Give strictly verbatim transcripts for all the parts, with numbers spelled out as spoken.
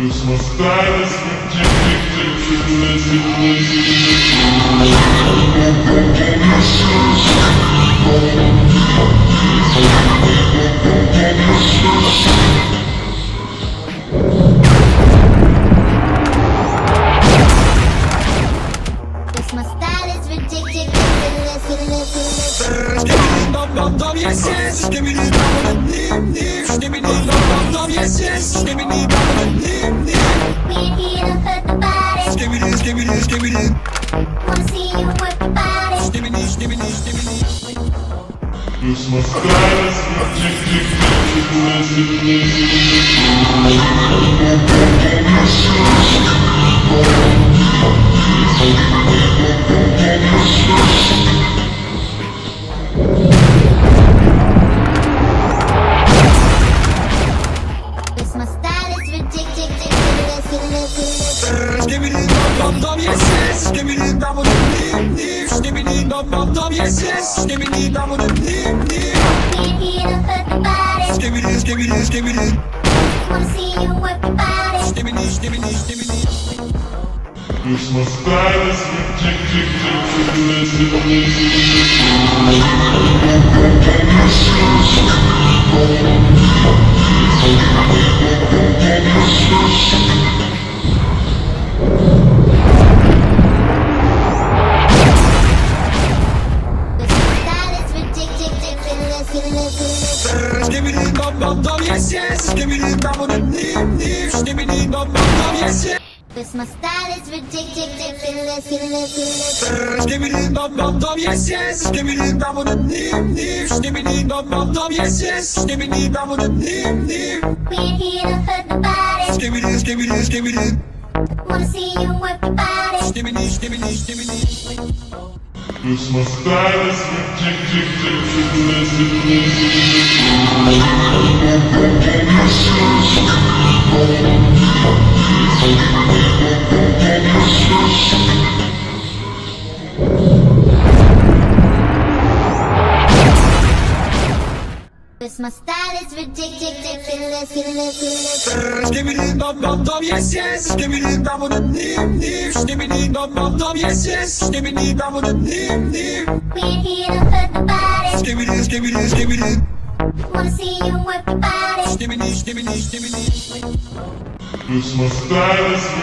Cause my style is Skibidi, skibidi, skibidi. Wanna see you work your body. Skibidi, skibidi, skibidi. Cause my style is Skibidi dum dum yes yes, skibidi dum dum dum dum, skibidi dum dum dum yes yes, skibidi dum dum dum dum. We're here to hurt the body. Skibidi skibidi skibidi. Wanna see you work your body. Skibidi skibidi skibidi. Cause my style is tick tick tick tick tick Skibidi dum dum dum yes yes, skibidi dum dum dum dum, skibidi dum dum dum yes yes. Cause my style is ridiculous, skibidi dum dum dum yes yes, skibidi dum dum dum dum, skibidi dum dum dum yes yes, skibidi dum dum dum dum. We're here to hurt the body. Skibidi skibidi skibidi. Wanna see you work your body. Skibidi skibidi skibidi. Cause my style is ridiculous. Cause my style is ridiculous. Skibidi dum dum dum yes yes, skibidi dum dum dum dum, skibidi dum dum dum yes yes, skibidi dum dum dum dum. We're here to hurt the body. Skibidi skibidi skibidi. Wanna see you work your body. Skibidi skibidi skibidi. Cause my style is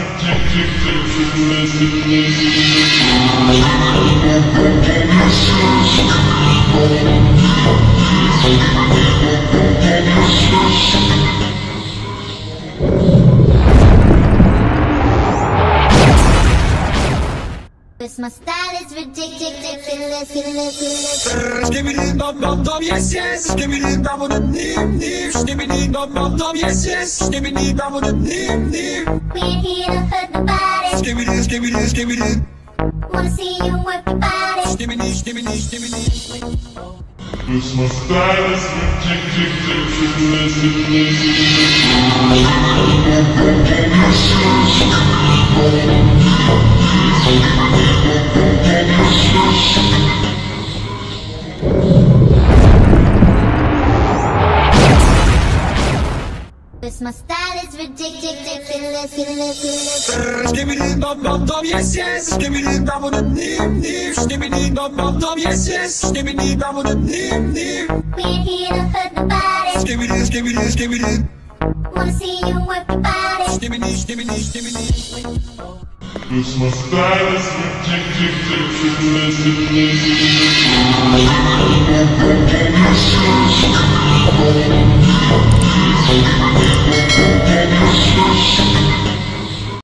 Cause my style is ridiculous. Skibidi dum dum dum yes yes, skibidi dum dum dum dum, skibidi dum dum dum yes yes, skibidi dum dum dum dum. We're here to hurt the body. Skibidi skibidi skibidi. Wanna see you work your body. Skibidi skibidi skibidi. Cause my style is Cause my style is ridiculous. Skibidi dum dum dum yes yes, skibidi dum dum dum dum, skibidi dum dum dum yes yes, skibidi dum dum dum dum. We're here to hurt the body. Skibidi skibidi skibidi. Wanna see you work your body. Skibidi skibidi skibidi. Cause my style is ridiculous.